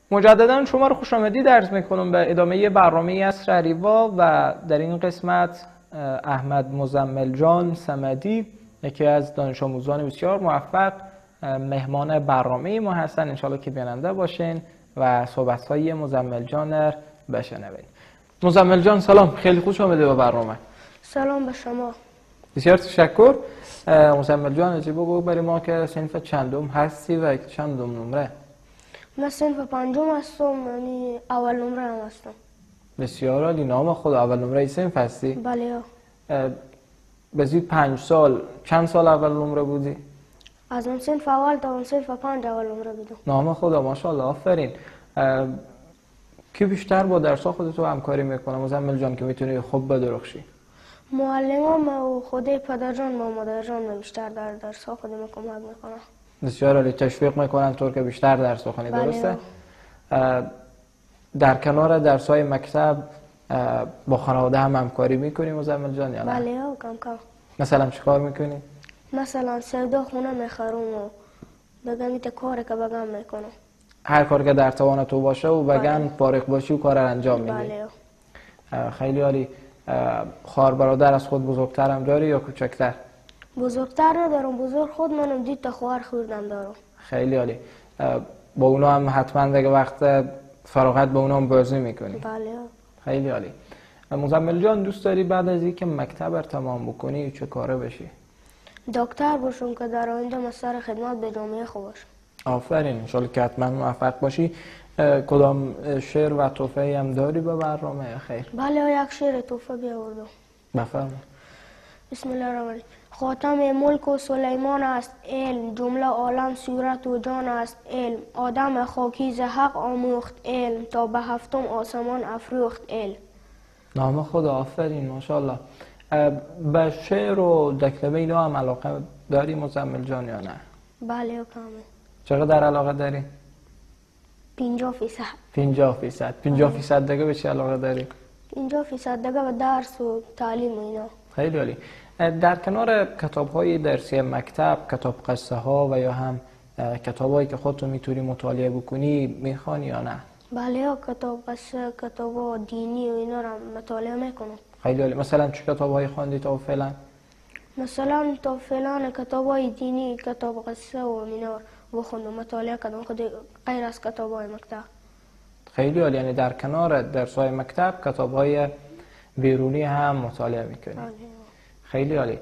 مجددا شما رو خوش آمدید عرض میکنم به ادامه برنامه عصر اریوا و در این قسمت احمد مزمل جان صمدی یکی از دانش آموزان بسیار موفق مهمان برنامه ما هستن. انشالله که بیننده باشین و صحبت های مزمل جان رو بشنوید. مزمل جان سلام، خیلی خوش آمده به برنامه. سلام به شما. بسیار تشکر. مزمل جان اجازه بگو برای ما که صنف چندم هستی و چندم نمره؟ من صنف پنجم هستم، یعنی اول نمره هم هستم. بسیار عالی. نام خود اول نمره صنف هستی؟ بله. به زیر 5 سال چند سال اول نمره بودی؟ از اون صنف اول تا اون صنف 5 اول نمره بودم. نام خدا، ماشاءالله، آفرین. کی بیشتر با درس‌ها خودتو همکاری میکنه مزمل جان که میتونی خوب بدرخشی؟ معلمام و خود پدرجان و مادرجان بیشتر در درس‌ها خودم کمک میکنن. بسیار عالی. تشویق میکنن طور که بیشتر درس بخونی. بله. درسته؟ در کنار درس‌های مکتب با خانواده هم همکاری میکنی مزمل جان یا نه؟ بله کم کم. مثلا چیکار میکنی؟ مثلا سودا خونه میخرم و بگم ایت کاری که بگم میکنم. هر کار که در توان تو باشه و بگن بله. فارغ باشی و کار رو انجام میدی. بله. خیلی عالی. خواهر برادر از خود بزرگتر هم داری یا کوچکتر؟ بزرگتر ندارم، بزرگ خود منم 2 تا خواهر خوردم دارم. خیلی عالی. با اونا هم حتما دیگه وقت فراغت با اونا هم بازی میکنی؟ بله. خیلی عالی. مزمل جان دوست داری بعد از اینکه مکتب رو تمام بکنی چه کاره بشی؟ دکتر باشم که در آینده من سر خدمت به جامعه خوب باشم. آفرین، انشالله که حتما موفق باشی. کدام شعر و تحفه هم داری به برنامه؟ خیر. بله یک شعر تحفه بیاوردم. بفرمایید. بسم الله الرحمن الرحیم. خاتم ملک و سلیمان است علم، جمله عالم صورت و جان است علم، آدم خاکی ز حق آموخت علم، تا به 7م آسمان افروخت علم. نام خدا، آفرین، ماشاءالله. به شعر و دکلمه اینا هم علاقه داری مزمل جان یا نه؟ بله کامل. چقدر علاقه داری؟ 50%. 50% دیگه به چی علاقه داری؟ 50% دیگه به درس و تعلیم و اینا. خیلی عالی. در کنار کتاب‌های درسی مکتب، کتاب قصه ها و یا هم کتابایی که خودتو میتونی مطالعه بکنی میخوانی یا نه؟ بله کتاب قصه، کتاب دینی و اینا رو مطالعه میکنم. خیلی عالی. مثلا چه کتاب‌هایی خواندی تا فعلا؟ مثلا تا فعلا کتابای دینی، کتاب قصه و اینا رو خوندم، مطالعه کردم خود غیر از کتابای مکتب. خیلی عالی. یعنی در کنار درس‌های مکتب کتاب‌های بیرونی هم مطالعه میکنی. خیلی عالی.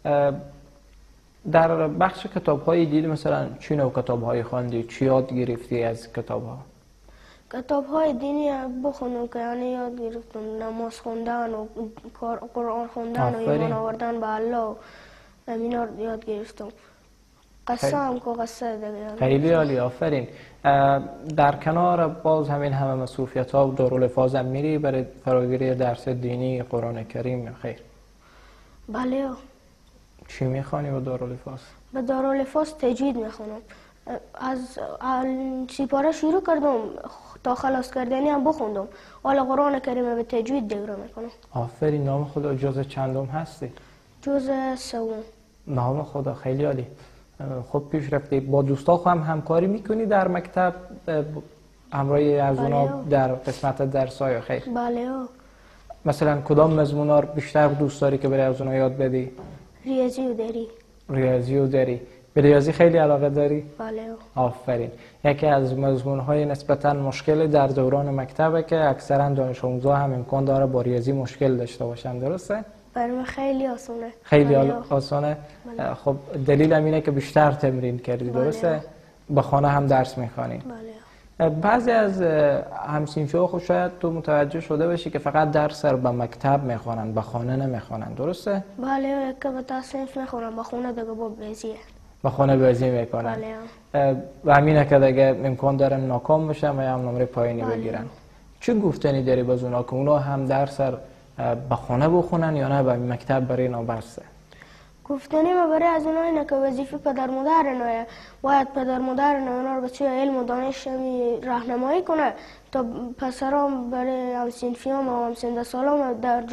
در بخش کتاب‌های دینی مثلا چی نوع کتاب‌هایی خواندی؟ چی یاد گرفتی از کتاب‌ها؟ کتاب‌های دینی بخونم که یعنی یاد گرفتم نماز خوندن و قرآن خوندن و ایمان آوردن به الله و اینا رو یاد گرفتم. قصه هم که قصه دیگه. خیلی عالی، آفرین. در کنار باز همین همه مصروفیت‌ها و دارالحفاظ هم میری برای فراگیری درس دینی قرآن کریم؟ خیر. بله. چی میخوانی با دارالحفاظ؟ به دارالحفاظ تجوید میخونم. از سیپاره شروع کردم تا خلاص کردنی هم بخوندم. حالا قرآن کریم به تجوید دیگر میکنم. آفرین. نام خدا جزء چندم هستی؟ جزء 3. نام خدا، خیلی عالی. خب پیش رفتی. با دوستا هم همکاری میکنی در مکتب همراهی از اونا در قسمت درس‌ها یا خیر؟ بله. مثلا کدام مضمونا رو بیشتر دوست داری که برای از اونا یاد بدی؟ ریاضی و دری. ریاضی و دری. به ریاضی خیلی علاقه داری؟ بله. آفرین. یکی از مضمون‌های نسبتاً مشکل در دوران مکتبه که اکثرا دانش آموزا هم امکان داره با ریاضی مشکل داشته باشن، درسته؟ برای من خیلی آسونه. خیلی آسانه. خب دلیل هم اینه که بیشتر تمرین کردی، درسته؟ به خانه هم درس میخوانی. بله. بعضی از همسینچه‌ها خب شاید تو متوجه شده باشی که فقط درس رو به مکتب میخوانن، به خانه نمیخوانن، درسته؟ بله که به تصنیف میخونن، به خونه دیگه با بازیه. به خانه بازی میکنن. بله. و همینه که دیگه امکان داره ناکام بشن و هم نمره پایینی بگیرن. چه گفتنی داری باز اونا که اونا هم درس به خانه بخونن یا نه به مکتب برای اینا بسته؟ گفتنی ما برای از اونها اینه که وظیفه پدر مادر اینه، باید پدر مادر اینا رو به سوی علم و دانش راهنمایی کنه تا پسرام برای هم صنفیام و هم سنده سالام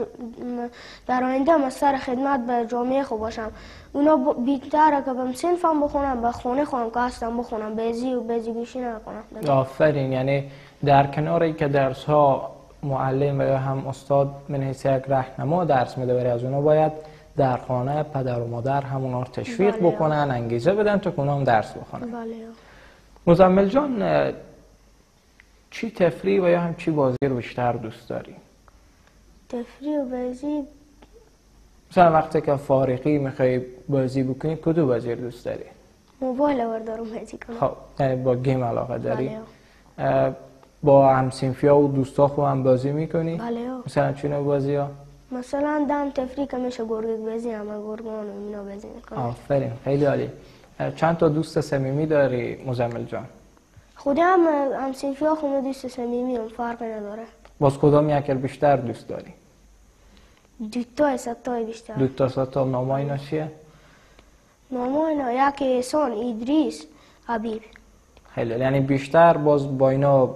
در آینده مستر خدمت به جامعه خوب باشم. اونا بیتره که به صنفم بخونم، به خونه خونم که هستم بخونم، بیزی بیشی نکنم. آفرین. یعنی در کناری که درس ها معلم و یا هم استاد من حیث یک راهنما درس میده، برای از اونا باید در خانه پدر و مادر همونا رو تشویق بکنن، انگیزه بدن تا اونا هم درس بخونن. بله. مزمل جان، چی تفریح و یا هم چی بازی رو بیشتر دوست داری؟ تفریح و بازی، مثلا وقتی که فارغی میخوای بازی بکنی کدوم بازی رو دوست داری؟ موبایل وردارم بازی کنم. خب یعنی با گیم علاقه داری؟ بله. با همسنفیا و دوستا خود هم بازی میکنی؟ بله. مثلا چه نوع بازی ها؟ مثلا دم تفریح که میشه گرگ بازی، همه گرگان و اینا بازی میکنم. آفرین، خیلی عالی. چند تا دوست صمیمی داری مزمل جان؟ خودم هم صنفیا خودم دوست صمیمی هم، فرق نداره. باز کدام یک بیشتر دوست داری؟ دوتا ستای بیشتر. دوتا ستا نامای اینا چیه؟ نامای اینا یکی احسان، ادریس، حبیب. خیلی، یعنی بیشتر باز با اینا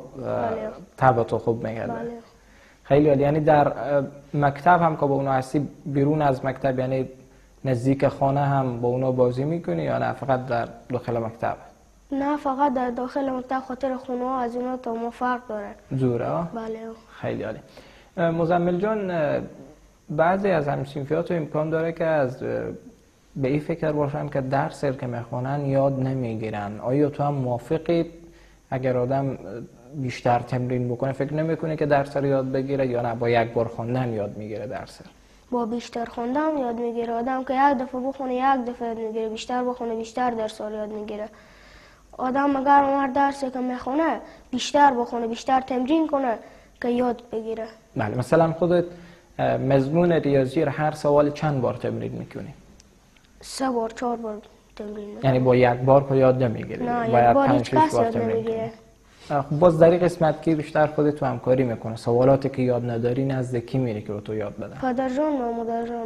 تبع خوب میگرده. بله. خیلی عالی. یعنی در مکتب هم که با اونا هستی، بیرون از مکتب یعنی نزدیک خانه هم با اونا بازی میکنی یا نه فقط در داخل مکتب؟ نه فقط در داخل مکتب، خاطر خونه ها از اونا تا ما فرق داره. دوره؟ بله. خیلی عالی. مزمل جان، بعضی از همسنفیات امکان داره که از به این فکر باشن که درس که میخوانن یاد نمیگیرن. آیا تو هم موافقی اگر آدم بیشتر تمرین بکنه فکر نمیکنه که درس رو یاد بگیره یا نه با یک بار خواندن یاد میگیره درس؟ با بیشتر خوندن یاد میگیره. آدم که یک دفعه بخونه یک دفعه یاد میگیره، بیشتر بخونه بیشتر درس رو یاد میگیره. آدم اگر هر درسی که میخونه بیشتر بخونه، بیشتر تمرین کنه که یاد بگیره. بله. مثلا خودت مضمون ریاضی رو هر سوال چند بار تمرین میکنی؟ 3 بار 4 بار تمرین میکنم. یعنی با یک بار که یاد نمیگیری؟ نه، یک بار هیچ کس یاد نمیگیره. باز در این قسمت که بیشتر خودت تو همکاری میکنه، سوالاتی که یاد نداری نزد کی میری که تو یاد بدن؟ پدرجان و مادرجان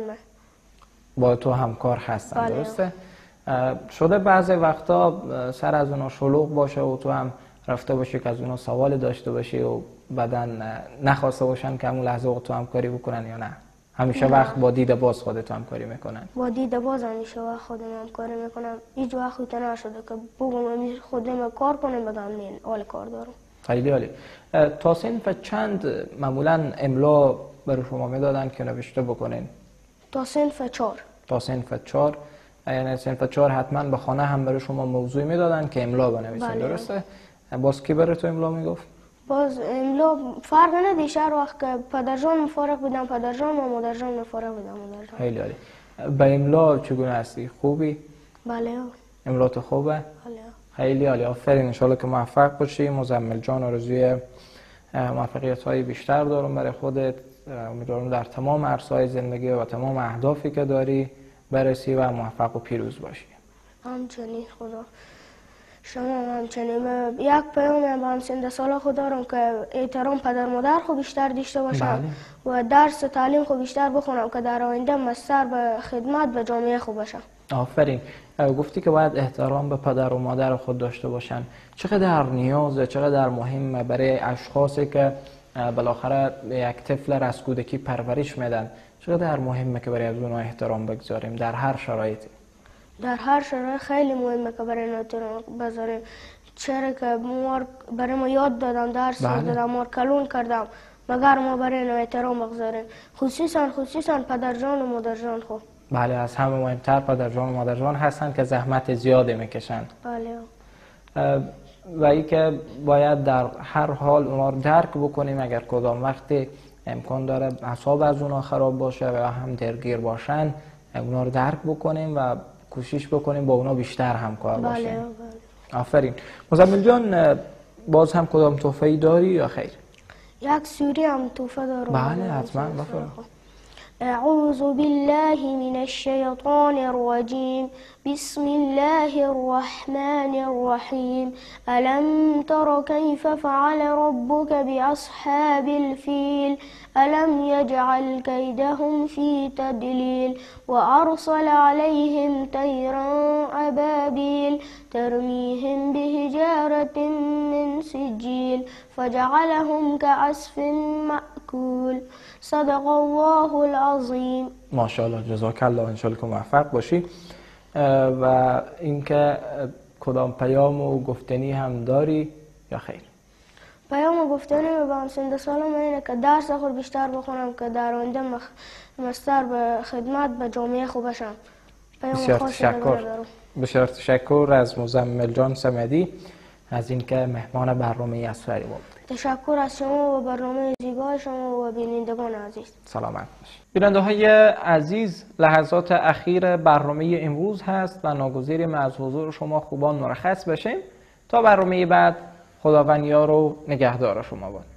با تو همکار هستن. بله. درسته؟ شده بعضی وقتا سر از اونا شلوغ باشه و تو هم رفته باشی که از اونا سوال داشته باشی و بعداً نخواسته باشن که همون لحظه تو همکاری بکنن یا نه؟ همیشه وقت با دید باز خودت همکاری میکنن؟ با دید باز همیشه وقت خودم همکاری میکنم. هیچ وقت نشده که بگم خودم کار کنم بدم نه حال کار دارم. خیلی عالی. تا صنف چند معمولا املا برای شما میدادن که نوشته بکنین؟ تا صنف 4. تا صنف 4. یعنی صنف 4 حتما به خانه هم برای شما موضوع میدادن که املا بنویسین. بله. درسته؟ باز کی برای تو املا میگفت؟ باز املا فرق ندیشه، هر وقت که پدرجان مفارق بدم پدرجان و مادرجان مفارق بدم مادرجان. خیلی عالی. به املا چگونه هستی؟ خوبی؟ بله. املا تو خوبه؟ بله. خیلی عالی. آفرین. ان شاءالله که موفق باشی. مزمل جان آرزوی موفقیت های بیشتر دارم برای خودت. امیدوارم در تمام عرصه‌های زندگی و تمام اهدافی که داری برسی و موفق و پیروز باشی. همچنین خدا. شما همچنین. یک پیام با همسنده سالا خود دارم که احترام پدر مادر خو بیشتر داشته باشم. بله. و درس تعلیم خو بیشتر بخونم که در آینده مستر به خدمت به جامعه خو باشم. آفرین. گفتی که باید احترام به پدر و مادر خود داشته باشن. چقدر نیازه، چقدر مهمه برای اشخاصی که بالاخره یک طفل را از کودکی پرورش میدن، چقدر مهمه که برای اونها احترام بگذاریم در هر شرایطی؟ در هر شرایط خیلی مهمه که برای اینا احترام بذاریم. چرا که برای ما یاد دادم، درس دادم، ما کلون کردم، مگر ما برای اینا احترام بگذاریم. خصوصا پدرجان و مادرجان خو. بله، از همه مهمتر پدرجان و مادرجان هستن که زحمت زیاده میکشن. بله. و ای که باید در هر حال اونا رو درک بکنیم. اگر کدام وقتی امکان داره اعصاب از اونا خراب باشه و هم درگیر باشن، اونا رو درک بکنیم و کوشش بکنیم با اونا بیشتر همکار باشیم. بله. آفرین. مزمل جان، باز هم کدام تحفه‌ای داری یا خیر؟ یک سوری هم تحفه دارم. بله حتما. بفرمایید. أعوذ بالله من الشيطان الرجيم. بسم الله الرحمن الرحيم. ألم تر كيف فعل ربك بأصحاب الفيل؟ ألم يجعل كيدهم في تدليل وأرسل عليهم طيرا أبابيل ترميهم بحجارة من سجيل فجعلهم كعصف مأكول. صدق الله العظیم. ماشاءالله، جزاک الله، انشالله که موفق باشی. و اینکه کدام پیام و گفتنی هم داری یا خیر؟ پیام گفتنی به همسن سالم اینه که درس خود بیشتر بخونم که در آینده مستر به خدمت به جامعه خوبشم. بسیار تشکر. بسیار تشکر از مزمل جان صمدی از اینکه مهمان برنامه اسراری بود. تشکر از شما و برنامه زیبای شما و بینندگان عزیز. سلامت باشید. بیننده های عزیز، لحظات اخیر برنامه امروز هست و ناگزیریم از حضور شما خوبان مرخص بشیم تا برنامه بعد. خداوند یار و نگهدار شما باد.